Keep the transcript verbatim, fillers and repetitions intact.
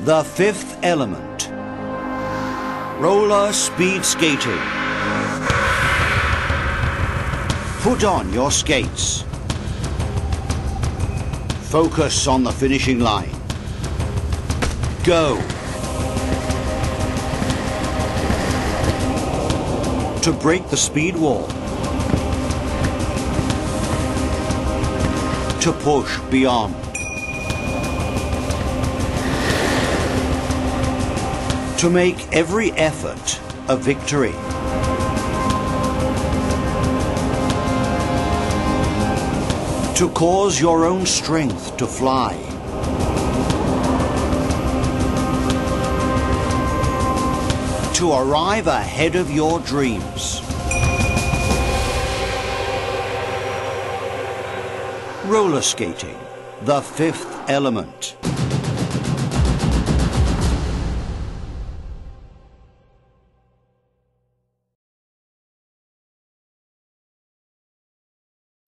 The fifth element. Roller speed skating. Put on your skates. Focus on the finishing line. Go. To break the speed wall. To push beyond. To make every effort a victory. To cause your own strength to fly. To arrive ahead of your dreams. Roller skating, the fifth element.